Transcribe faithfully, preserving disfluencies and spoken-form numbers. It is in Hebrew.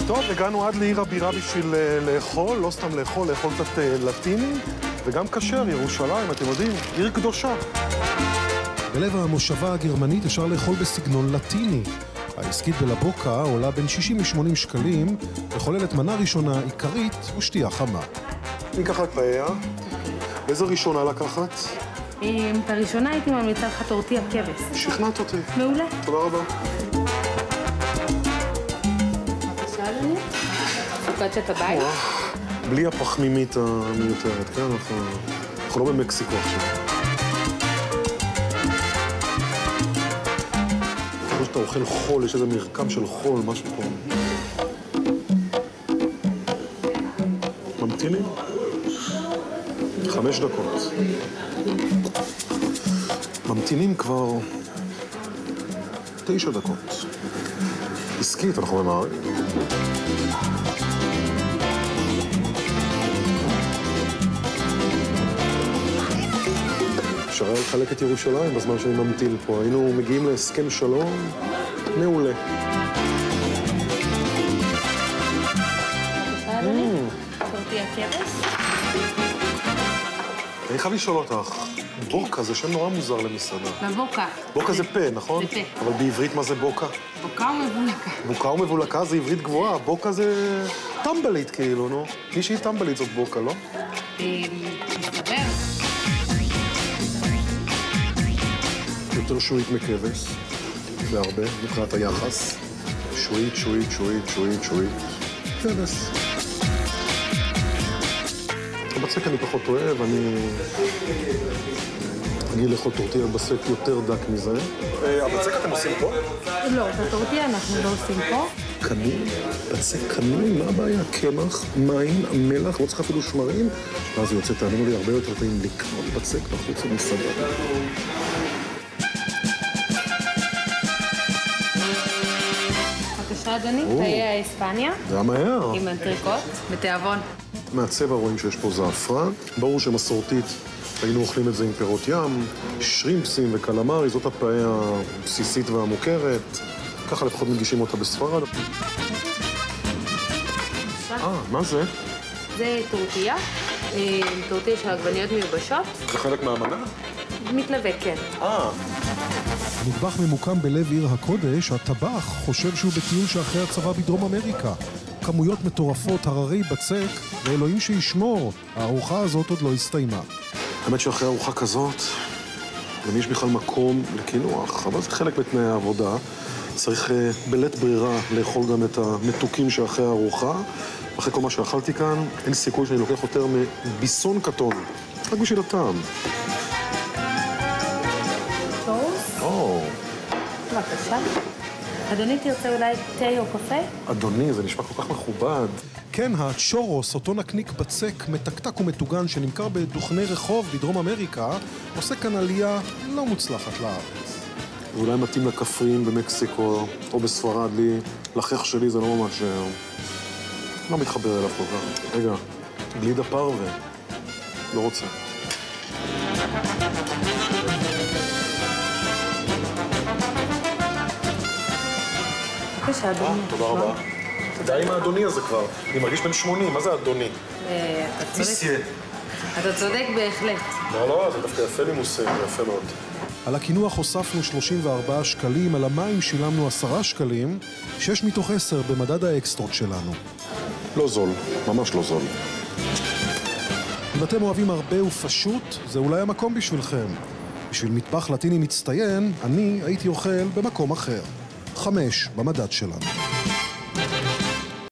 טוב, הגענו עד לעיר הבירה בשביל לאכול, לא סתם לאכול, לאכול קצת לטיני, וגם כשר, ירושלים, אתם יודעים, עיר קדושה. בלב המושבה הגרמנית אפשר לאכול בסגנון לטיני. העסקית בלבוקה עולה בין שישים ל-שמונים שקלים, וכוללת מנה ראשונה עיקרית ושתייה חמה. אני אקח פאיה. איזה ראשונה לקחת? את הראשונה הייתי ממליצה לך טורטיה כבש. שכנעת אותי. מעולה. תודה רבה. בבקשה, אדוני. פוקצ'ת הבית. בלי הפחמימית המיותרת, כן? אנחנו לא במקסיקו עכשיו. כמו שאתה אוכל חול, יש איזה מרקם של חול, משהו פה. ממתינים? חמש דקות. ממתינים כבר תשע דקות. עסקית, אנחנו ממהרים. אפשר היה לחלק את ירושלים בזמן שאני ממתין פה. היינו מגיעים להסכם שלום מעולה. בבקשה, אדוני. טורטיה כבש. אני חייב לשאול אותך, בוקה זה שם נורא מוזר למסעדה. בבוקה. בוקה זה פה, נכון? זה פה. אבל בעברית מה זה בוקה? בוקה ומבולקה. בוקה ומבולקה זה עברית גבוהה, בוקה זה טמבלית כאילו, נו. מי שהיא טמבלית זאת בוקה, לא? מסתבר. יותר שועית מכבש, זה הרבה, מבחינת היחס. שועית, שועית, שועית, שועית, שועית. כבש. הבצק אני פחות אוהב, אני... אני לאכול טורטיה בבצק יותר דק מזה. הבצק אתם עושים פה? לא, את הטורטיה אנחנו לא עושים פה. קנין, בצק קנין, מה הבעיה? קמח, מים, מלח, לא צריך אפילו שמרים. ואז זה יוצא, תאמינו לי, הרבה יותר טעים לקנות בצק בחוץ למסעדה. בבקשה, אדוני, תאי האספניה. זה היה מהר. עם אנטריקוט, בתיאבון. מהצבע רואים שיש פה זעפרן. ברור שמסורתית היינו אוכלים את זה עם פירות ים, שרימפסים וקלמרי, זאת הפאיה הבסיסית והמוכרת. ככה לפחות מגישים אותה בספרד. אה, מה זה? זה טורטיה, טורטיה של עגבניות מיובשות. זה חלק מהמנה? מתלווה, כן. אה. המטבח ממוקם בלב עיר הקודש, הטבח חושב שהוא בטיול שאחרי הצבא בדרום אמריקה. כמויות מטורפות, הררי בצק, ואלוהים שישמור, הארוחה הזאת עוד לא הסתיימה. האמת שאחרי ארוחה כזאת, למי יש בכלל מקום לקינוח, אבל זה חלק מתנאי העבודה. צריך בלית ברירה לאכול גם את המתוקים שאחרי הארוחה. אחרי כל מה שאכלתי כאן, אין סיכוי שאני לוקח יותר מביסון קטון. רק בשביל הטעם. טוס. או. בבקשה. אדוני, תרצה אולי תה או קפה? אדוני, זה נשמע כל כך מכובד. כן, הצ'ורוס, אותו נקניק בצק מתקתק ומטוגן שנמכר בדוכני רחוב בדרום אמריקה, עושה כאן עלייה לא מוצלחת לארץ. ואולי מתאים לכפרים במקסיקו או בספרד, לי, לחך שלי זה לא ממש... לא מתחבר אליו כל כך. רגע, גלידה פרווה. לא רוצה. בבקשה, אדוני. תודה רבה. די עם האדוני הזה כבר. אני מרגיש בן שמונים, מה זה אדוני? אתה צודק. מיסיה. אתה צודק בהחלט. לא, לא, זה דווקא יפה לי מושג, זה יפה מאוד. על הקינוח הוספנו שלושים וארבעה שקלים, על המים שילמנו עשרה שקלים, שש מתוך עשר במדד האקסטרות שלנו. לא זול, ממש לא זול. אם אתם אוהבים הרבה ופשוט, זה אולי המקום בשבילכם. בשביל מטבח לטיני מצטיין, אני הייתי אוכל במקום אחר. חמש במדד שלנו.